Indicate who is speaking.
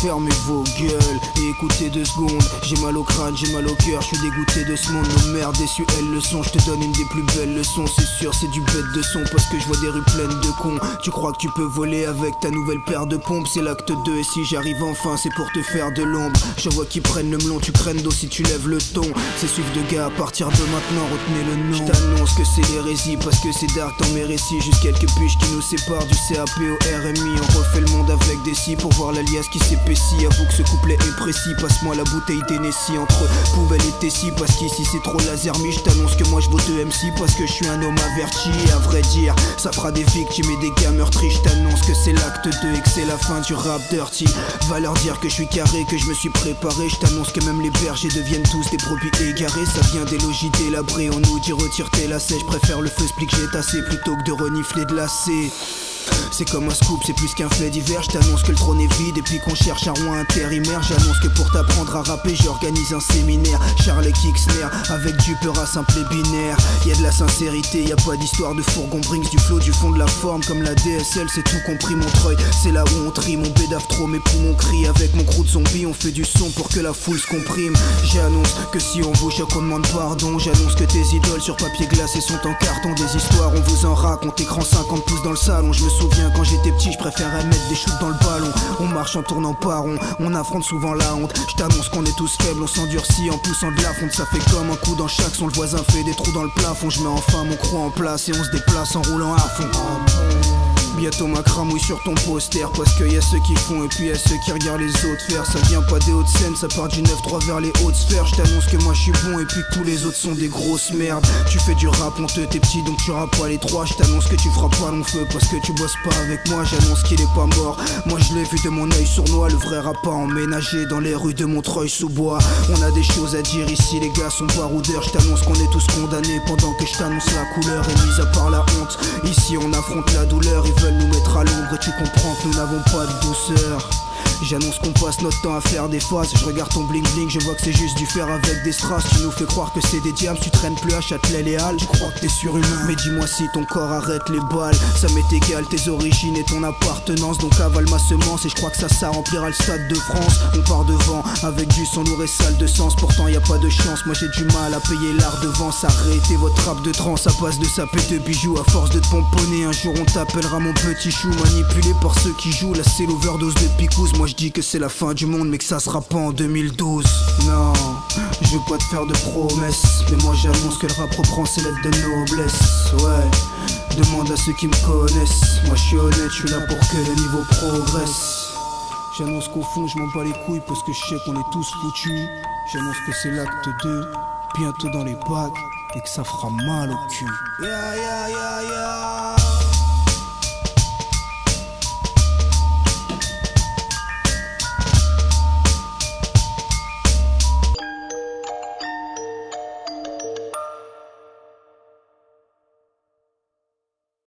Speaker 1: fermez vos gueules et écoutez 2 secondes. J'ai mal au crâne, j'ai mal au cœur, je suis dégoûté de ce monde. Nos mères déçues, elles le sont. Je te donne une des plus belles leçons, c'est sûr, c'est du bête de son. Parce que je vois des rues pleines de cons. Tu crois que tu peux voler avec ta nouvelle paire de pompes? C'est l'acte 2 et si j'arrive enfin, c'est pour te faire de l'ombre. Je vois qui prennent le melon, tu craignes d'eau si tu lèves le ton. C'est suivre de gars à partir de maintenant, retenez le nom. Je t'annonce que c'est l'hérésie parce que c'est dark dans mes récits. Juste quelques piges qui nous séparent du CAP au RMI. On refait le monde avec des scies pour voir l'alias qui s'épaissit. Avoue que ce couplet est précis, passe-moi la bouteille d'Hennessy entre poubelle et Tessie. Parce qu'ici c'est trop lasermi. Je t'annonce que moi je vote MC parce que je suis un homme averti. Et à vrai dire, ça fera des victimes et des gars meurtris. Je t'annonce que c'est l'acte 2 et que c'est la fin du rap dirty. Va leur dire que je suis carré, que je me suis préparé. Je t'annonce que même les bergers deviennent tous des brebis égarés. Ça vient des logis délabrés, on nous dit retire tes lacets. Je préfère le feu split que j'ai tassé plutôt que de renifler de lacets. C'est comme un scoop, c'est plus qu'un fait divers. Je t'annonce que le trône est vide et puis qu'on cherche un roi intérimaire. J'annonce que pour t'apprendre à rapper, j'organise un séminaire. Charles Kixner, avec du peur à simple et binaire. Y'a de la sincérité, y'a pas d'histoire de fourgon. Brinks du flow, du fond de la forme, comme la DSL, c'est tout compris. Montreuil, c'est là où on trie. Mon bédave trop, mes poumons crient. Avec mon crew de zombies, on fait du son pour que la foule se comprime. J'annonce que si on vous choque, on demande pardon. J'annonce que tes idoles sur papier glacé sont en carton. Des histoires, on vous en raconte. Écran 50 pouces dans le salon. Je me souviens quand j'étais petit, je préférais mettre des shoots dans le ballon. On marche en tournant pas rond, on affronte souvent la honte. Je t'annonce qu'on est tous faibles, on s'endurcit en poussant de la fonte. Ça fait comme un coup dans chaque son, le voisin fait des trous dans le plafond. Je mets enfin mon crew en place et on se déplace en roulant à fond. Bientôt ma cramouille sur ton poster. Parce qu'il y a ceux qui font et puis y a ceux qui regardent les autres faire. Ça vient pas des hautes scènes, ça part du 9-3 vers les hautes sphères. Je t'annonce que moi je suis bon et puis que tous les autres sont des grosses merdes. Tu fais du rap honteux, t'es petit donc tu rappes pas les trois. Je t'annonce que tu feras pas long feu parce que tu bosses pas avec moi. J'annonce qu'il est pas mort, moi je l'ai vu de mon œil sournois. Le vrai rap a emménagé dans les rues de Montreuil-sous-Bois. On a des choses à dire ici, les gars sont baroudeurs. Je t'annonce qu'on est tous condamnés pendant que je t'annonce la couleur. Et mis à part la honte, ici on affronte la douleur. Ils veulent nous mettre à l'ombre et tu comprends que nous n'avons pas de douceur. J'annonce qu'on passe notre temps à faire des faces. Je regarde ton bling bling, je vois que c'est juste du fer avec des strass. Tu nous fais croire que c'est des diams, tu traînes plus à Châtelet les Halles. Tu crois que t'es surhumain, mais dis-moi si ton corps arrête les balles. Ça m'est égal tes origines et ton appartenance. Donc avale ma semence et je crois que ça remplira le stade de France. On part devant avec du sang lourd et sale de sens. Pourtant y a pas de chance, moi j'ai du mal à payer l'art devant. Arrêtez votre rap de trans, ça passe de saper de bijoux. À force de te pomponner, un jour on t'appellera mon petit chou. Manipulé par ceux qui jouent, là c'est l'overdose de picous. Moi je dis que c'est la fin du monde mais que ça sera pas en 2012. Non, je veux pas te faire de promesses, mais moi j'annonce que le rap reprend ses lettres de noblesse. Ouais, demande à ceux qui me connaissent. Moi je suis honnête, je suis là pour que le niveau progresse. J'annonce qu'au fond je m'en bats les couilles parce que je sais qu'on est tous foutus. J'annonce que c'est l'acte 2, bientôt dans les bacs, et que ça fera mal au cul. Yeah, yeah, yeah, yeah.